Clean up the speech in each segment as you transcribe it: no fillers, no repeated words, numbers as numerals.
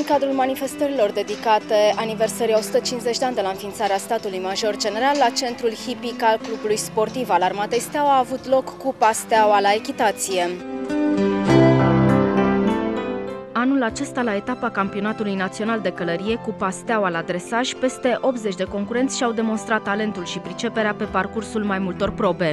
cadrul manifestărilor dedicate aniversării 150 de ani de la înființarea statului major general, la centrul hipic al clubului sportiv al Armatei Steaua a avut loc Cupa Steaua la echitație. Anul acesta, la etapa campionatului național de călărie, Cupa Steaua la dresaj, peste 80 de concurenți și-au demonstrat talentul și priceperea pe parcursul mai multor probe.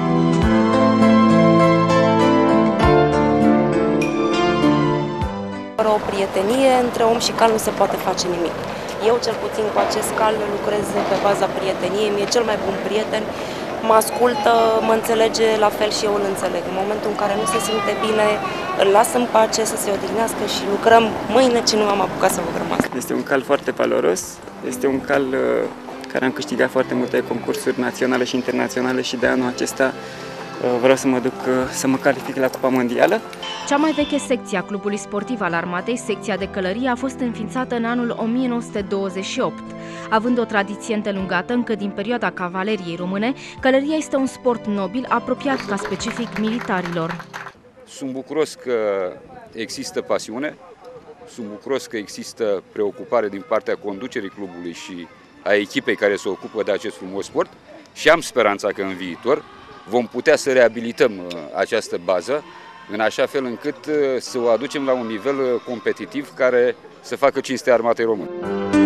Fără o prietenie între om și cal nu se poate face nimic. Eu, cel puțin cu acest cal, lucrez pe baza prieteniei, mi-e cel mai bun prieten, mă ascultă, mă înțelege, la fel și eu îl înțeleg. În momentul în care nu se simte bine, îl las în pace să se odihnească și lucrăm mâine ce nu am apucat să lucrăm asta. Este un cal foarte valoros, este un cal care am câștigat foarte multe concursuri naționale și internaționale și de anul acesta vreau să mă duc să mă calific la Cupa Mondială. Cea mai veche secție a clubului sportiv al Armatei, secția de călărie, a fost înființată în anul 1928. Având o tradiție îndelungată încă din perioada cavaleriei române, călăria este un sport nobil apropiat ca specific militarilor. Sunt bucuros că există pasiune, sunt bucuros că există preocupare din partea conducerii clubului și a echipei care se ocupă de acest frumos sport și am speranța că în viitor vom putea să reabilităm această bază în așa fel încât să o aducem la un nivel competitiv care să facă cinstea armatei române.